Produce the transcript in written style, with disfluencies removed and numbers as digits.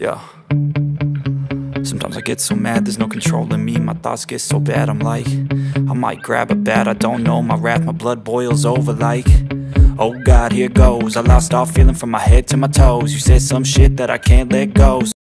Yeah. Sometimes I get so mad, there's no controlling me. My thoughts get so bad, I'm like, I might grab a bat, I don't know. My wrath, my blood boils over like, oh God, here goes. I lost all feeling from my head to my toes. You said some shit that I can't let go.